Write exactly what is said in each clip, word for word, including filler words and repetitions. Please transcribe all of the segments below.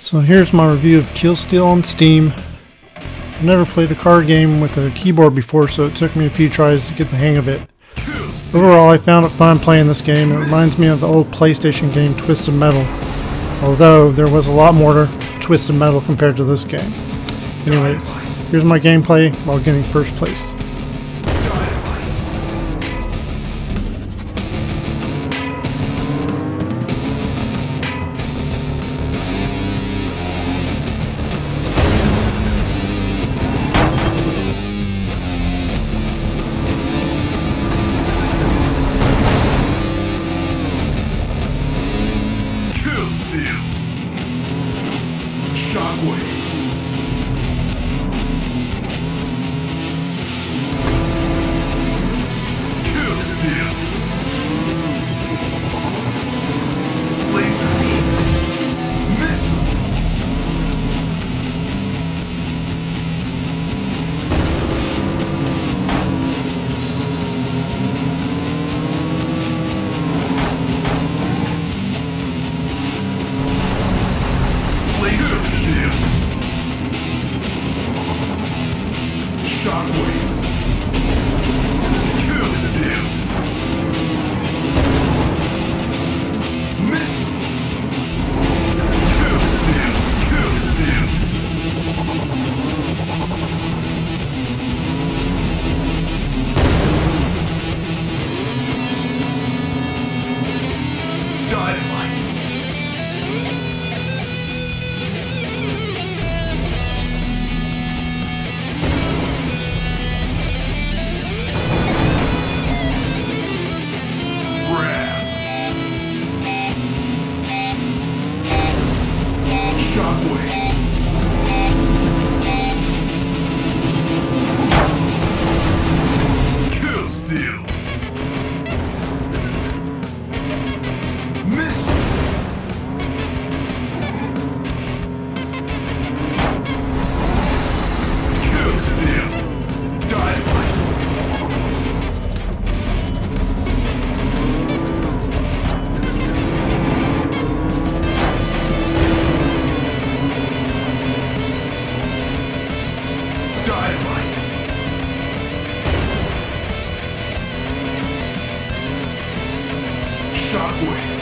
So here's my review of Kill Steal on Steam. I've never played a card game with a keyboard before, so it took me a few tries to get the hang of it. Overall, I found it fun playing this game. It reminds me of the old PlayStation game Twisted Metal, although there was a lot more to Twisted Metal compared to this game. Anyways, here's my gameplay while getting first place. Shockwave. Kill Steal. Laser beam. Missile. Laser Steal. Shockwave. Kill Steal. Missile. Kill Steal. Kill Steal. Dynamite. Shockwave. Kill Steal. Missile. Kill Steal. Dynamite. Dynamite. Shockwave.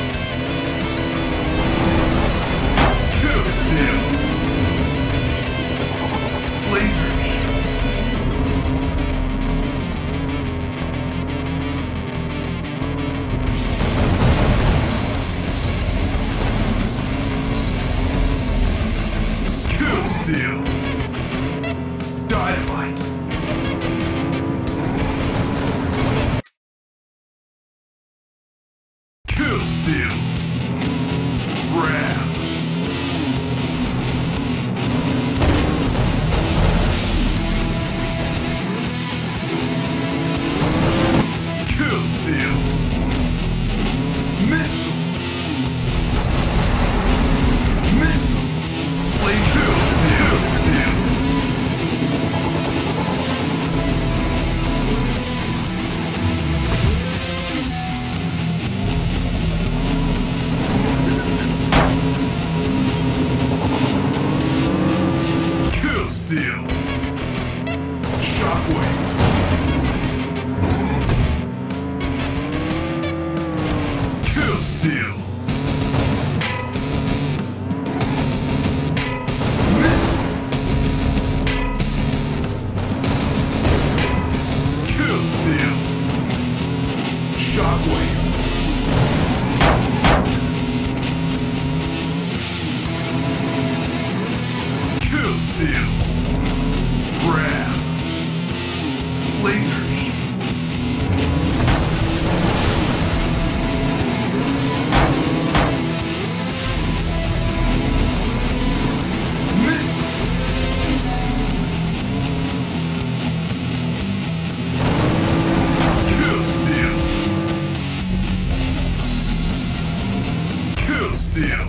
Kill Steal. Laser beam. Kill Steal. Dynamite. Kill Steal. Ram. Kill Steal. Missile. Missile. Laser Steal. Steal. Kill Steal. Shockwave. Kill Steal. Missile. Kill Steal. Shockwave. Kill Steal. Grab. Laser beam. Missile. Kill Steal. Kill Steal.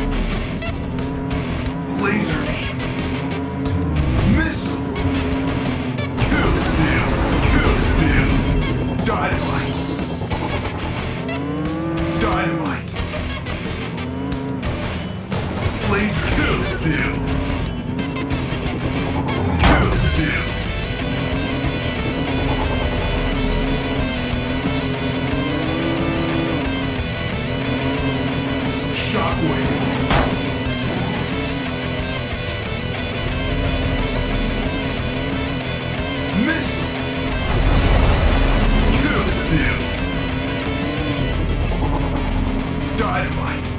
Laser beam. Missile. Kill Steal. Kill Steal. Dynamite. Dynamite. Laser Kill steal. Kill steal. Shockwave. Missile. Kill steal. Dynamite.